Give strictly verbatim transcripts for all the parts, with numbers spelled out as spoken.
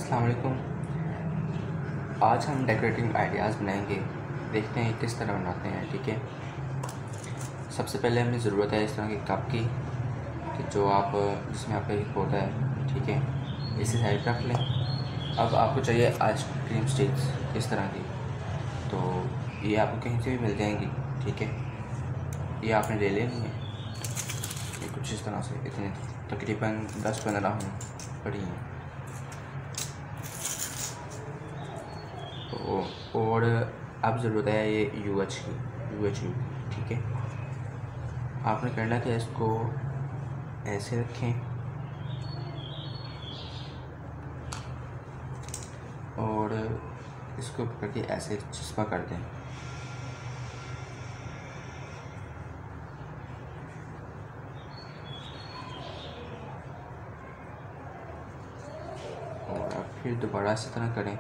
अस्सलाम वालेकुम। आज हम डेकोरेटिंग आइडियाज़ बनाएंगे, देखते हैं किस तरह बनाते हैं। ठीक है, सबसे पहले हमें ज़रूरत है इस तरह के कप की कि जो आप जिसमें आपका एक पौधा है। ठीक है, इसे साइड रख लें। अब आपको चाहिए आइसक्रीम स्टिक्स इस तरह की, तो ये आपको कहीं से भी मिल जाएंगी। ठीक है, ये आपने ले लेनी है। ये कुछ इस तरह से इतने तकरीबन दस पंद्रह हों पड़ी हैं। तो और अब ज़रूरत है ये यू एच की यू एच यू ठीक है, आपने करना क्या, इसको ऐसे रखें और इसको पकड़ के ऐसे चिस्पा कर दें। और अब फिर दोबारा इसी तरह करें।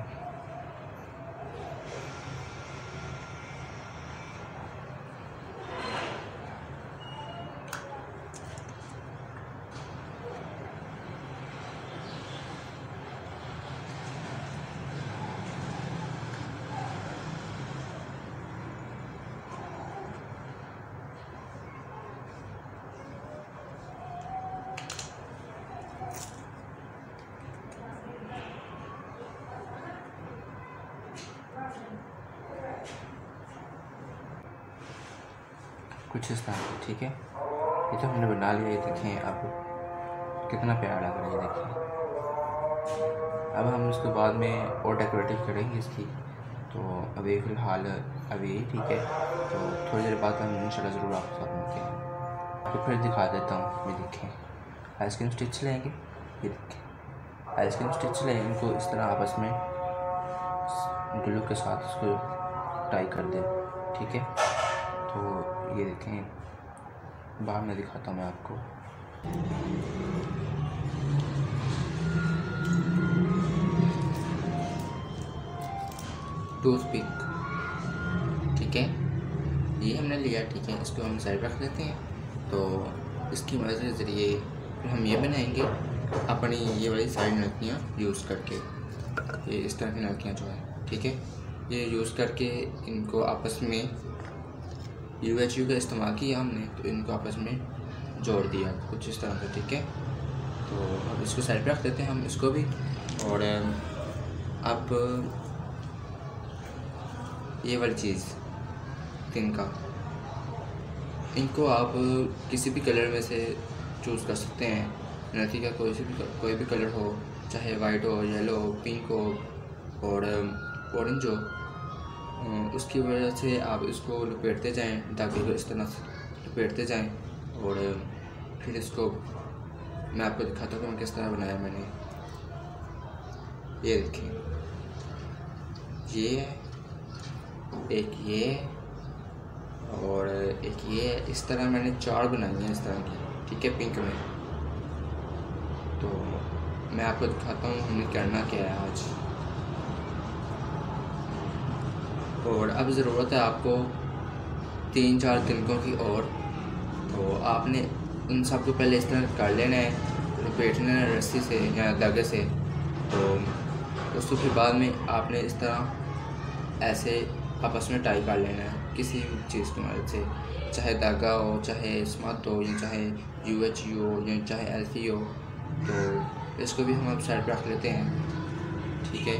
कुछ इस तरह से। ठीक है, ये तो हमने बना लिया। ये देखें अब कितना प्यारा लग रहा है, ये देखिए। अब हम इसके बाद में और डेकोरेटिव करेंगे इसकी, तो अभी फ़िलहाल अभी ठीक है, तो थोड़ी देर बाद हम इंशाल्लाह ज़रूर आपके साथ मिलते हैं। तो फिर दिखा देता हूँ। ये देखें, आइसक्रीम स्टिच लेंगे। ये देखें, आइसक्रीम स्टिच लें, इनको इस तरह आपस में ग्लू के साथ इसको टाई कर दें। ठीक है, तो ये देखें, बाहर में दिखाता हूँ मैं आपको। टूथपिक, ठीक है, ये हमने लिया। ठीक है, इसको हम साइड रख लेते हैं। तो इसकी मदद के ज़रिए फिर हम ये बनाएंगे अपनी ये वाली साइड नलकियाँ यूज़ करके। ये इस तरह की नलकियाँ जो है, ठीक है, ये यूज़ करके इनको आपस में यू एच यू का इस्तेमाल किया हमने, तो इनको आपस में जोड़ दिया कुछ इस तरह से। ठीक है, तो अब इसको साइड पे रख देते हैं हम इसको भी। और अब ये वाली चीज़ तिनका, इनको आप किसी भी कलर में से चूज़ कर सकते हैं। नथी का कोई भी कोई भी कलर हो, चाहे वाइट हो, येलो हो, पिंक हो और ऑरेंज हो, उसकी वजह से आप इसको लपेटते जाएं, धागे को इस तरह से लपेटते जाएं। और फिर इसको मैं आपको दिखाता हूँ कि मैं किस तरह बनाया मैंने। ये देखें, ये एक ये और एक ये, इस तरह मैंने चार बनाई हैं इस तरह की। ठीक है, पिंक में। तो मैं आपको दिखाता हूँ हमने करना क्या है आज। और अब ज़रूरत है आपको तीन चार तिनकों की, और तो आपने उन सब को पहले इस तरह कर लेना है, लपेटना है रस्सी से या धागे से। तो उसको फिर बाद में आपने इस तरह ऐसे आपस में टाई कर लेना है किसी भी चीज़ की मदद से, चाहे धागा हो, चाहे स्मत हो, या चाहे यू एच यू हो, या चाहे एल्फी हो। तो इसको भी हम अब साइड पर रख लेते हैं। ठीक है,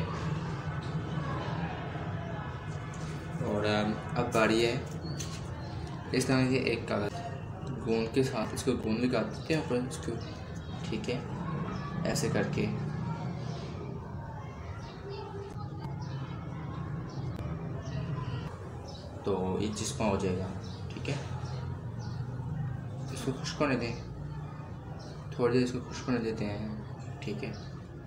और अब बारी है इस तरह के एक कागज़ गूंद के साथ, इसको गूंद लगा देते हैं ऊपर इसको। ठीक है, ऐसे करके तो ये चिस्पा हो जाएगा। ठीक है, इसको खुश्क होने दें, थोड़ी देर इसको खुश्क होने देते हैं। ठीक है,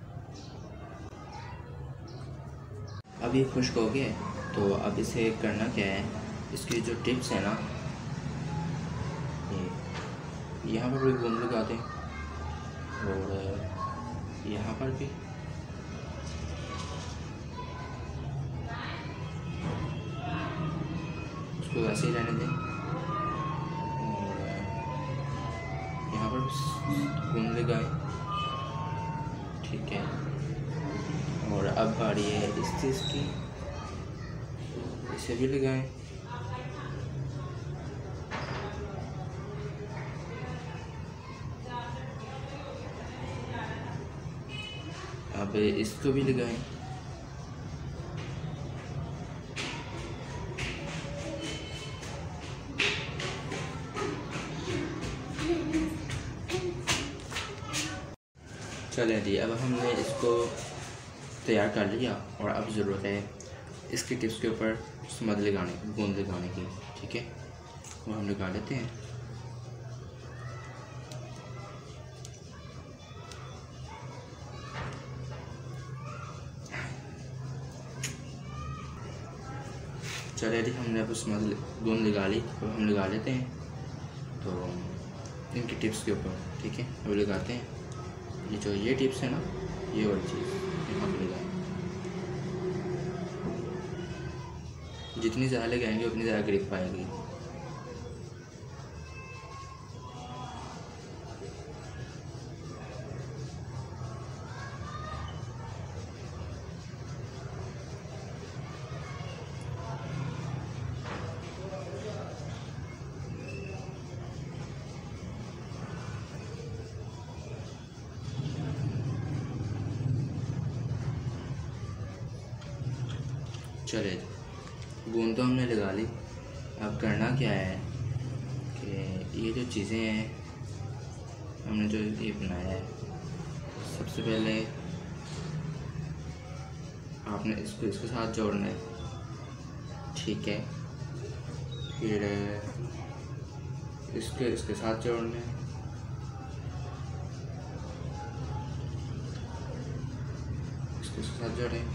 अब ये खुश्क हो गया है। तो अब इसे करना क्या है, इसकी जो टिप्स है ना, ये यहाँ पर भी गूंद लगा दें और यहाँ पर भी। इसको वैसे ही रहने दें और यहाँ पर गूंद लगाएं। ठीक है, अब बारी है इस चीज़ की, इसे भी लगाएं। अब इसको भी लगाएं। चले जी, अब हमने इसको तैयार कर लिया और अब ज़रूरत है इसकी टिप्स के ऊपर स्मद लगाने गूंद लगाने की। ठीक है, वो हम लगा लेते हैं। चले जी, हमने अब स्मद गूंद लगा ली, अब हम लगा लेते हैं तो इनकी टिप्स के ऊपर। ठीक है, अब लगाते हैं। ये जो ये टिप्स है ना, ये वाली चीज़ यहाँ पर लगाएं। जितनी ज़्यादा लगाएंगे उतनी ज़्यादा ग्रिप पाएगी। चले, गूंद तो हमने लगा ली। अब करना क्या है कि ये जो चीज़ें हैं हमने जो ये बनाया है, सबसे पहले आपने इसको इसके साथ जोड़ना है। ठीक है, फिर इसके इसके साथ जोड़ना है, इसके इसके साथ जोड़ें।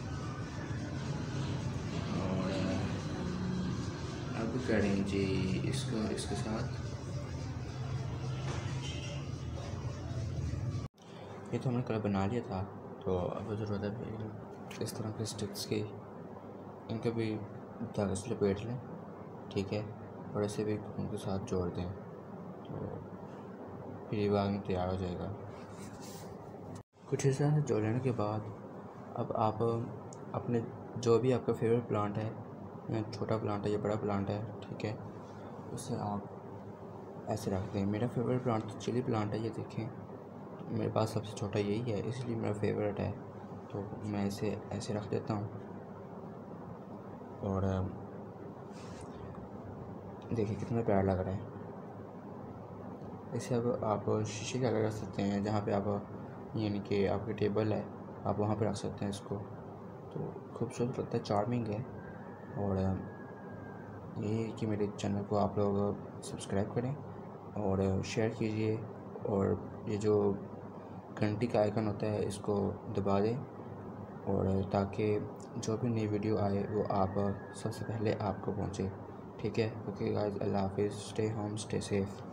अब करें जी इसको इसके साथ। ये तो हमने कल बना लिया था, तो अब ज़रूरत है इस तरह के स्टिक्स की, इनको भी धागे से लपेट लें। ठीक है, और ऐसे भी उनके साथ जोड़ दें तो फिर ये बाद में तैयार हो जाएगा। कुछ इस तरह से जोड़ लेने के बाद अब आप अपने जो भी आपका फेवरेट प्लांट है, छोटा प्लांट है या बड़ा प्लांट है, ठीक है, उसे आप ऐसे रख दें। मेरा फेवरेट प्लांट तो चिली प्लांट है, ये देखें मेरे पास सबसे छोटा यही है, इसलिए मेरा फेवरेट है, तो मैं इसे ऐसे रख देता हूँ। और देखिए कितना प्यारा लग रहा है। इसे अब आप शीशे के आगे रख सकते हैं, जहाँ पे आप यानी कि आपकी टेबल है आप वहाँ पे रख सकते हैं इसको, तो खूबसूरत लगता है, चार्मिंग है। और ये कि मेरे चैनल को आप लोग सब्सक्राइब करें और शेयर कीजिए, और ये जो घंटी का आइकन होता है इसको दबा दें, और ताकि जो भी नई वीडियो आए वो आप सबसे पहले आपको पहुंचे। ठीक है, ओके गाइस, अल्लाह हाफिज़, स्टे होम, स्टे सेफ़।